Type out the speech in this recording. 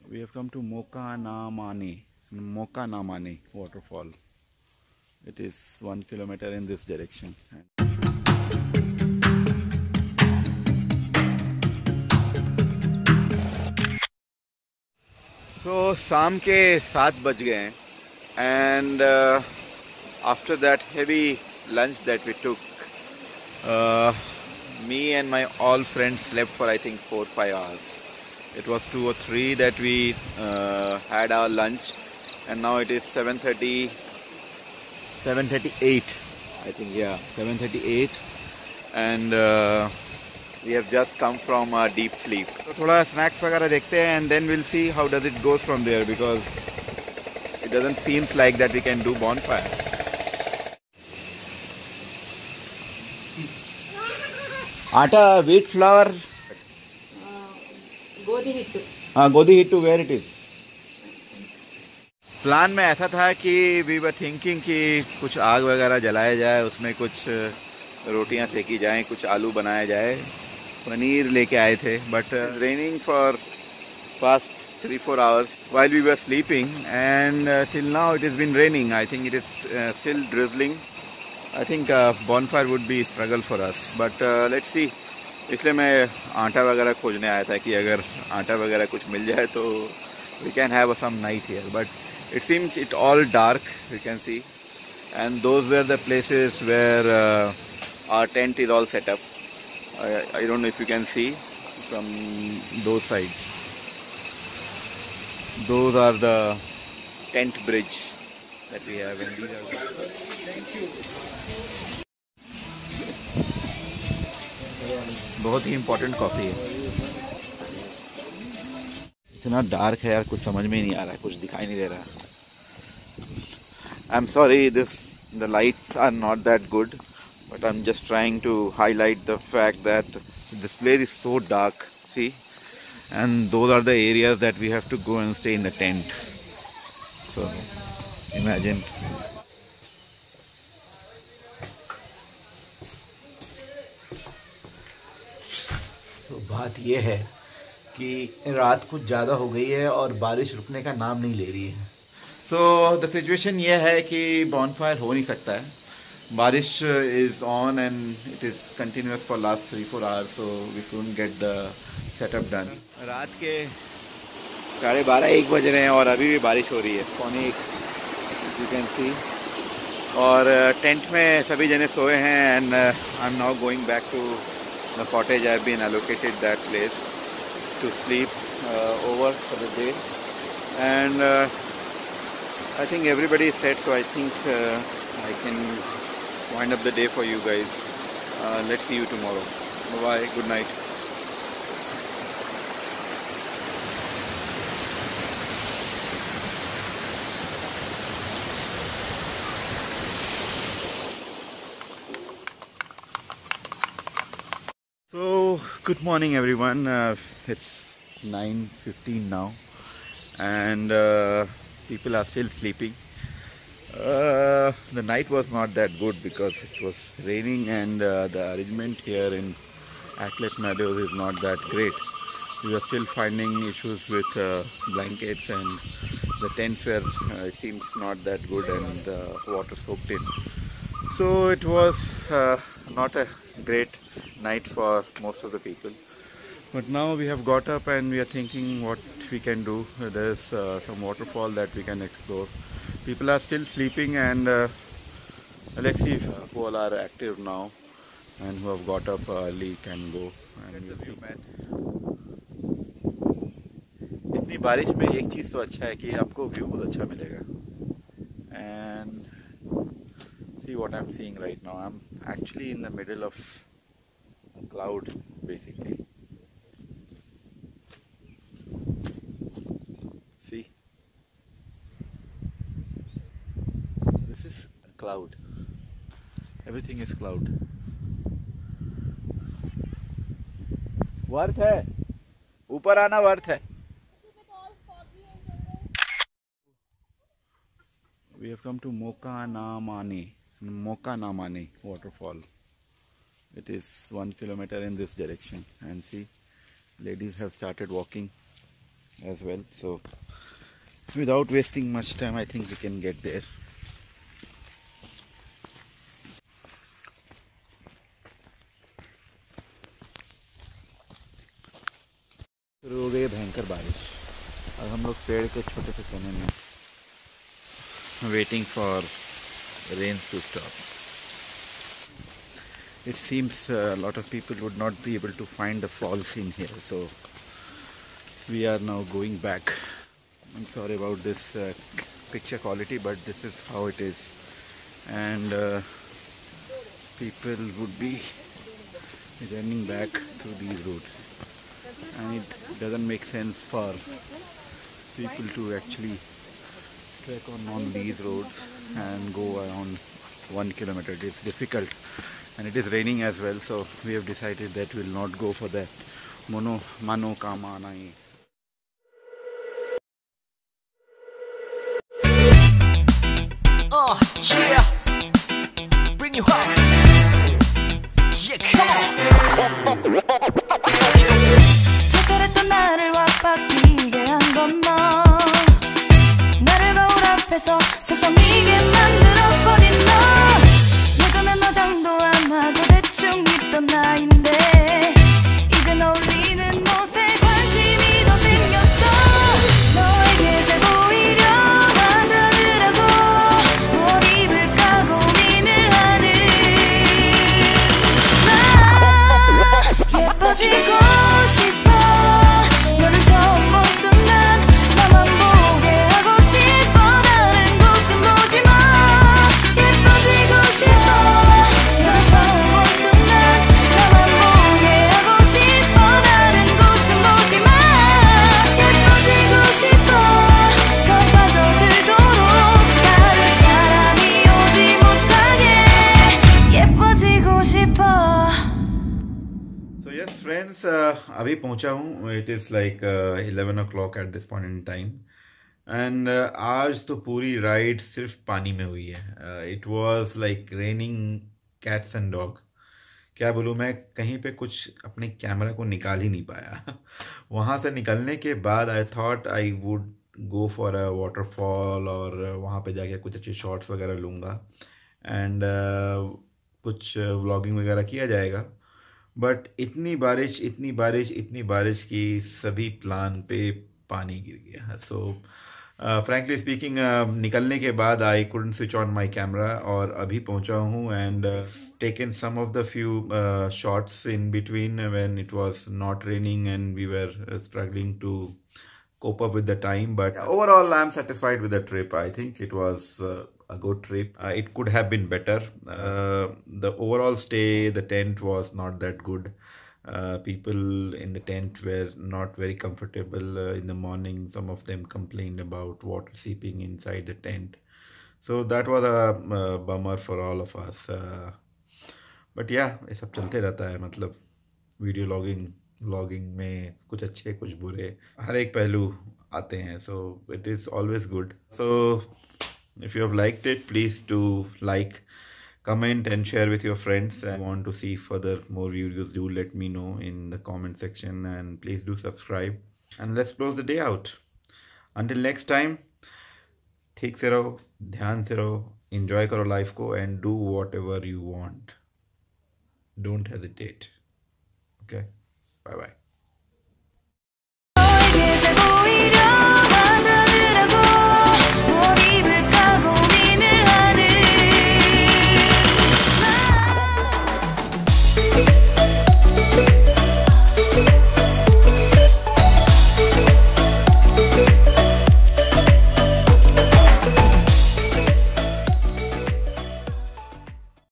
We have come to Mokanamani waterfall. It is 1 kilometer in this direction. So शाम के 7 बज गए हैं and after that heavy lunch that we took, me and my all friends slept for I think 4-5 hours. It was 2 or 3 that we had our lunch, and now it is 7:38 I think, yeah, 7:38, and we have just come from a deep sleep. So थोड़ा snacks वगैरह देखते हैं and then we'll see how does it go from there, because it doesn't seems like that we can do bonfire. Atta, wheat flour, गोदी हिट्टू. हाँ गोदी हिट्टू, where it is? Plan में ऐसा था कि वी वर थिंकिंग कि कुछ आग वगैरह जलाया जाए, उसमें कुछ रोटियां सेकी जाएं, कुछ आलू बनाया जाए, पनीर लेके आए थे. But raining for past 3-4 hours while we were sleeping, and till now it has been raining. I think it is still drizzling. I think bonfire would be struggle for us, but let's see. इसलिए मैं आटा वगैरह खोजने आया था कि अगर आटा वगैरह कुछ मिल जाए तो we can have some night here. But it seems it all dark, you can see, and those were the places where our tent is all set up. I don't know if you can see from those sides. Those are the tent bridge that we have, and these are. Thank you. बहुत ही important coffee है. इतना dark है यार, कुछ समझ में ही नहीं आ रहा है, कुछ दिखाई नहीं दे रहा. I am sorry the lights are not that good, but I'm just trying to highlight the fact that this place is so dark, see, and those are the areas that we have to go and stay in the tent. So imagine. तो बात ये है कि रात कुछ ज़्यादा हो गई है और बारिश रुकने का नाम नहीं ले रही है. सो द सिचुएशन ये है कि बॉनफायर हो नहीं सकता है. Baarish is on and it is continuous for last 3-4 hours, so we couldn't get the setup done. रात के 12:30-1 बज रहे हैं और अभी भी बारिश हो रही है. 1:45 यू कैन सी. और टेंट में सभी जने सोए हैं, and I am now going back to the cottage. I have been allocated that place to sleep over for the day, and I think everybody is set, so I think I can wind up the day for you guys. Let's see you tomorrow. Bye bye, good night. So good morning everyone. It's 9:15 now, and people are still sleeping. The night was not that good because it was raining, and the arrangement here in Acklet Meadows is not that great. We are still finding issues with blankets, and the tents were it seems not that good, and the water soaked in. So it was not a great night for most of the people. But now we have got up and we are thinking what we can do. There's some waterfall that we can explore. People are still sleeping, and let's see who all are active now and who have got up early can go. And we'll see. इतनी बारिश में एक चीज़ तो अच्छा है कि आपको view बहुत अच्छा मिलेगा. And see what I'm seeing right now. I'm actually in the middle of a cloud basically. See, this is a cloud. Everything is cloud. Worth है, ऊपर आना वर्थ है. We have come to Mokanamani waterfall. It is 1 kilometer in this direction, and see, ladies have started walking. as well. So without wasting much time, I think we can get there. शुरू हो गई भयंकर बारिश और हम लोग पेड़ के छोटे से कोने में waiting for rains to stop. It seems a lot of people would not be able to find the falls in here, so we are now going back. I'm sorry about this picture quality, but this is how it is, and people would be running back through these roads, and it doesn't make sense for people to actually trek on these roads and go around 1 kilometer. It's difficult, and it is raining as well, so we have decided that we will not go for that mano kama nahi. Yeah, bring you home. Yeah, come on. 특별했던 나를 와빠기게 한 건 너. 나를 거울 앞에서 세상이게 만들어버린 너. 예전엔 화장도 안 하고 대충 입던 나인데 이젠 어울리는 옷에 관심이 더 생겼어. 너에게 잘 보이려 하자더라고 뭘 입을까 고민을 하는 나. 예뻐지고 싶어. 너를 처음 본 순간 나만 보게 하고 싶어. 다른 곳은 보지 마. 예뻐지고 싶어. 너를 처음 본 순간 나만 보게 하고 싶어. 다른 곳은 보지 마. 예뻐지고 싶어. 더 빠져들도록 다른 사람이 오지 못하게 예뻐지고 싶어. So yes friends, अभी पहुंचा हूँ. It is like 11 o'clock at this point in time, and आज तो पूरी ride सिर्फ पानी में हुई है. It was like raining cats and dog. क्या बोलूँ मैं, कहीं पे कुछ अपने कैमरा को निकाल ही नहीं पाया. वहाँ से निकलने के बाद I thought I would go for a waterfall और वहाँ पे जाके कुछ अच्छे शॉट्स वगैरह लूँगा एंड कुछ व्लॉगिंग वगैरह किया जाएगा. बट इतनी बारिश की सभी प्लान पे पानी गिर गया. सो फ्रैंकली स्पीकिंग निकलने के बाद I couldn't switch on my camera और अभी पहुंचा हूं and taken some of the few shots in between when it was not raining and we were struggling to cope up with the time, but overall I'm satisfied with the trip. I think it was a good trip. It could have been better. The overall stay, the tent was not that good. People in the tent were not very comfortable. In the morning some of them complained about water seeping inside the tent, so that was a bummer for all of us. But yeah, ये सब चलते रहता है. मतलब video vlogging में कुछ अच्छे कुछ बुरे हर एक पहलू आते हैं. So it is always good. So if you have liked it, please do like, comment and share with your friends. I want to see further more videos. Do let me know in the comment section, and please do subscribe, and let's close the day out. Until next time, ठीक से रहो, ध्यान से रहो, enjoy करो life को, and do whatever you want. Don't hesitate. Okay, bye bye.